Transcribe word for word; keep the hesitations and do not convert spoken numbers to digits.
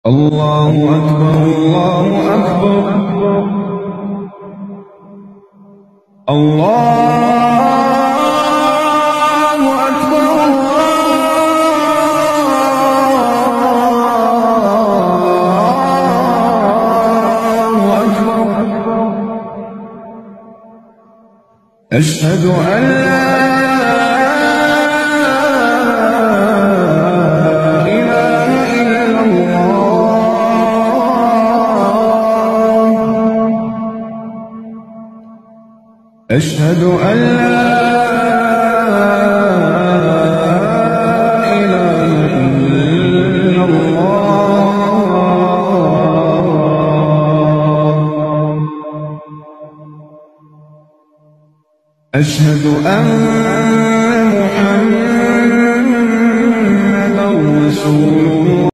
الله أكبر الله أكبر الله أكبر الله أكبر أشهد أن لا أشهد أن لا إله إلا الله أشهد أن محمدًا رسول الله